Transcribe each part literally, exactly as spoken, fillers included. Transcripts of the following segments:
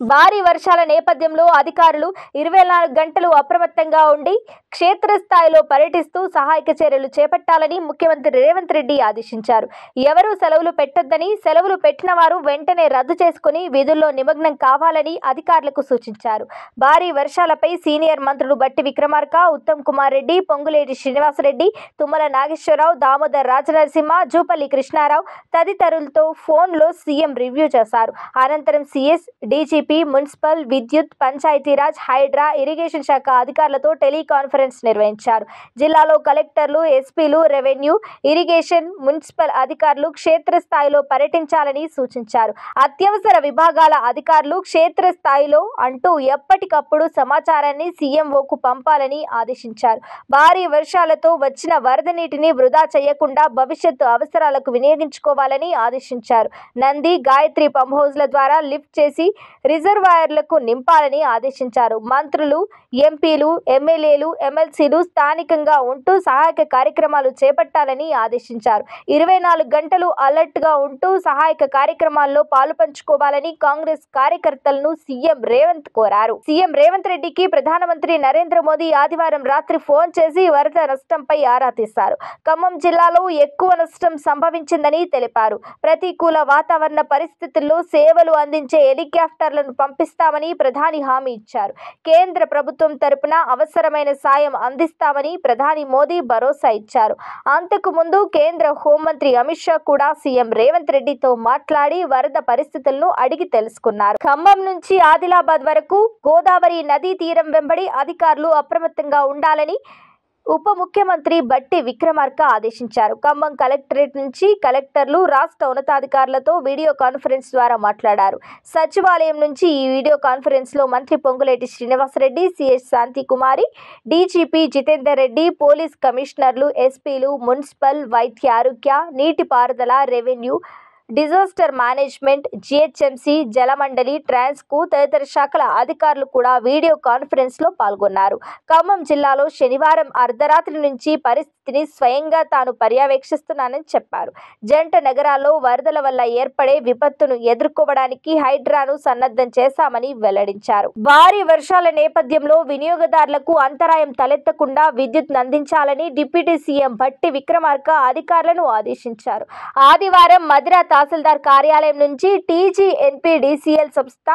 భారీ వర్షాల నేపథ్యంలో అధికారులు ఇరవై నాలుగు గంటలు అప్రమత్తంగా ఉండి క్షేత్రస్థాయిలో పర్యటిస్తూ సహాయక చర్యలు చేపట్టాలని ముఖ్యమంత్రి రేవంత్ రెడ్డి ఆదేశించారు. ఎవరూ సెలవులు పెట్టొద్దని, సెలవులు పెట్టిన వారు వెంటనే రద్దు చేసుకుని విధుల్లో నిమగ్నం కావాలని అధికారులకు సూచించారు. భారీ వర్షాలపై సీనియర్ మంత్రులు బట్టి విక్రమార్క, ఉత్తమ్ కుమార్ రెడ్డి, పొంగులేటి శ్రీనివాసరెడ్డి, తుమ్మల నాగేశ్వరరావు, దామోదర్ రాజనరసింహ, జూపల్లి కృష్ణారావు తదితరులతో ఫోన్లో సీఎం రివ్యూ చేశారు. అనంతరం సీఎస్, డీజీపీ, మున్సిపల్, విద్యుత్, పంచాయతీరాజ్, హైడ్రా, ఇరిగేషన్ శాఖ అధికారులతో టెలికాన్ఫరెన్స్ నిర్వహించారు. జిల్లాలో కలెక్టర్లు, ఎస్పీలు, రెవెన్యూ, ఇరిగేషన్, మున్సిపల్ అధికారులు క్షేత్రస్థాయిలో పర్యటించాలని సూచించారు. అత్యవసర విభాగాల అధికారులు క్షేత్రస్థాయిలో అంటూ ఎప్పటికప్పుడు సమాచారాన్ని సీఎంఓకు పంపాలని ఆదేశించారు. భారీ వర్షాలతో వచ్చిన వరద నీటిని వృధా చేయకుండా భవిష్యత్తు అవసరాలకు వినియోగించుకోవాలని ఆదేశించారు. నంది, గాయత్రి పంప్ హౌజ్ల ద్వారా లిఫ్ట్ చేసి రిజర్వాయర్లకు నింపాలని ఆదేశించారు. మంత్రులు, ఎంపీలు, ఎమ్మెల్యేలు, ఎమ్మెల్సీలు స్థానికంగా ఉంటూ సహాయక కార్యక్రమాలు చేపట్టాలని ఆదేశించారు. ఇరవై నాలుగు గంటలు అలర్ట్గా ఉంటూ సహాయక కార్యక్రమాల్లో పాలుపంచుకోవాలని కాంగ్రెస్ కార్యకర్తలను సీఎం రేవంత్ కోరారు. సీఎం రేవంత్ రెడ్డికి ప్రధానమంత్రి నరేంద్ర మోదీ ఆదివారం రాత్రి ఫోన్ చేసి వరద నష్టంపై ఆరా తీశారు. ఖమ్మం జిల్లాలో ఎక్కువ నష్టం సంభవించిందని తెలిపారు. ప్రతికూల వాతావరణ పరిస్థితుల్లో సేవలు అందించే హెలికాప్టర్లను పంపిస్తామని ప్రధాని హామీ ఇచ్చారు. కేంద్ర ప్రభుత్వం తరపున అవసరమైన సాయం అందిస్తామని ప్రధాని మోదీ భరోసా ఇచ్చారు. అంతకు ముందు కేంద్ర హోంమంత్రి అమిత్ షా కూడా సీఎం రేవంత్ రెడ్డితో మాట్లాడి వరద పరిస్థితులను అడిగి తెలుసుకున్నారు. ఖమ్మం నుంచి ఆదిలాబాద్ వరకు గోదావరి నదీ తీరం వెంబడి అధికారులు అప్రమత్తంగా ఉండాలని ఉప ముఖ్యమంత్రి బట్టి విక్రమార్క ఆదేశించారు. ఖమ్మం కలెక్టరేట్ నుంచి కలెక్టర్లు రాష్ట్ర ఉన్నతాధికారులతో వీడియో కాన్ఫరెన్స్ ద్వారా మాట్లాడారు. సచివాలయం నుంచి ఈ వీడియో కాన్ఫరెన్స్ లో మంత్రి Ponguleti Srinivasa Reddy, CS Shanti Kumari, DGP Jitender Reddy, police కమిషనర్లు, ఎస్పీలు, మున్సిపల్, వైద్య ఆరోగ్య, నీటిపారుదల, revenue, disaster management, GHMC, Jalamandali, Transco తదితర శాఖల అధికారులు కూడా వీడియో కాన్ఫరెన్స్ లో పాల్గొన్నారు. ఖమ్మం జిల్లాలో శనివారం అర్ధరాత్రి నుంచి పరిస్థితిని స్వయంగా తాను పర్యవేక్షిస్తున్నానని చెప్పారు. జంట నగరాల్లో వరదల వల్ల ఏర్పడే విపత్తును ఎదుర్కోవడానికి హైడ్రాను సన్నద్ధం చేశామని వెల్లడించారు. భారీ వర్షాల నేపథ్యంలో వినియోగదారులకు అంతరాయం తలెత్తకుండా విద్యుత్ అందించాలని డిప్యూటీ సీఎం బట్టి విక్రమార్క అధికారులను ఆదేశించారు. ఆదివారం మధిర తహసీల్దార్ కార్యాలయం నుంచి టీజీ ఎన్పీడీసీఎల్ సంస్థ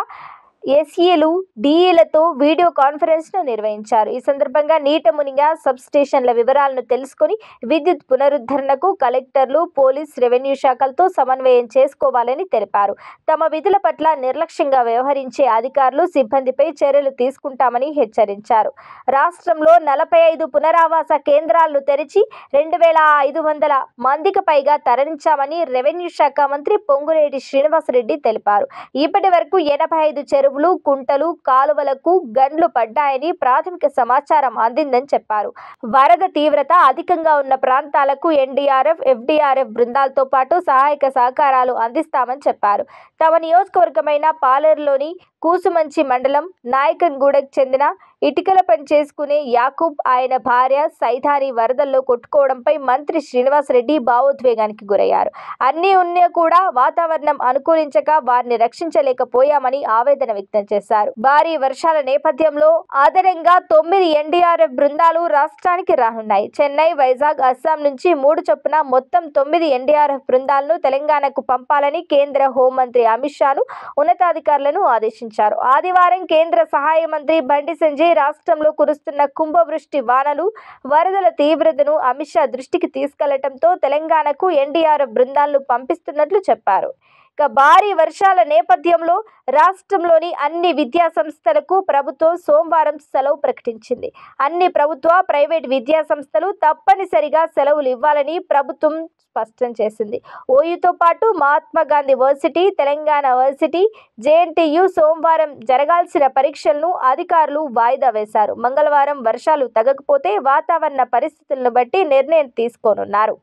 ఎస్ఈలు, డీఈలతో వీడియో కాన్ఫరెన్స్ ను నిర్వహించారు. ఈ సందర్భంగా నీట మునిగా సబ్ స్టేషన్ల వివరాలను తెలుసుకుని విద్యుత్ పునరుద్ధరణకు కలెక్టర్లు, పోలీస్, రెవెన్యూ శాఖలతో సమన్వయం చేసుకోవాలని తెలిపారు. తమ విధుల పట్ల నిర్లక్ష్యంగా వ్యవహరించే అధికారులు, సిబ్బందిపై చర్యలు తీసుకుంటామని హెచ్చరించారు. రాష్ట్రంలో నలభై ఐదు పునరావాస కేంద్రాలను తెరిచి రెండు వేల ఐదు వందల మందికి పైగా తరలించామని రెవెన్యూ శాఖ మంత్రి పొంగులేటి శ్రీనివాసరెడ్డి తెలిపారు. ఇప్పటి వరకు ఎనభై ఐదు చెరువులు, కుంటలు, కాలువలకు గండ్లు పడ్డాయని ప్రాథమిక సమాచారం అందిందని చెప్పారు. వరద తీవ్రత అధికంగా ఉన్న ప్రాంతాలకు ఎన్డీఆర్ఎఫ్, ఎఫ్డీఆర్ఎఫ్ బృందాలతో పాటు సహాయక సహకారాలు అందిస్తామని చెప్పారు. తమ నియోజకవర్గమైన పాలేరులోని కూసుమంచి మండలం నాయకన్గూడకు చెందిన ఇటుకల పని చేసుకునే యాకూబ్, ఆయన భార్య సైదాని వరదల్లో కొట్టుకోవడంపై మంత్రి శ్రీనివాసరెడ్డి భావోద్వేగానికి గురయ్యారు. అన్నీ ఉన్నా కూడా వాతావరణం అనుకూలించక వారిని రక్షించలేకపోయామని ఆవేదన వ్యక్తం చేశారు. భారీ వర్షాల నేపథ్యంలో అదనంగా తొమ్మిది ఎన్డీఆర్ఎఫ్ బృందాలు రాష్ట్రానికి రానున్నాయి. చెన్నై, వైజాగ్, అస్సాం నుంచి మూడు చొప్పున మొత్తం తొమ్మిది ఎన్డీఆర్ఎఫ్ బృందాలను తెలంగాణకు పంపాలని కేంద్ర హోంమంత్రి అమిత్ షాను ఉన్నతాధికారులను ఆదేశించారు. ఆదివారం కేంద్ర సహాయ మంత్రి బండి సంజయ్ రాష్ట్రంలో కురుస్తున్న కుంభవృష్టి వానలు, వరదల తీవ్రతను అమిత్ షా దృష్టికి తీసుకెళ్లడంతో తెలంగాణకు ఎన్డీఆర్ఎఫ్ బృందాలను పంపిస్తున్నట్లు చెప్పారు. ఇక భారీ వర్షాల నేపథ్యంలో రాష్ట్రంలోని అన్ని విద్యా సంస్థలకు ప్రభుత్వం సోమవారం సెలవు ప్రకటించింది. అన్ని ప్రభుత్వ, ప్రైవేట్ విద్యా సంస్థలు తప్పనిసరిగా సెలవులు ఇవ్వాలని ప్రభుత్వం స్పష్టం చేసింది. ఓయూతో పాటు Mahatma Gandhi varsity, Telangana varsity, JNTU సోమవారం జరగాల్సిన పరీక్షలను అధికారులు వాయిదా వేశారు. మంగళవారం వర్షాలు తగ్గకపోతే వాతావరణ పరిస్థితులను బట్టి నిర్ణయం తీసుకోనున్నారు.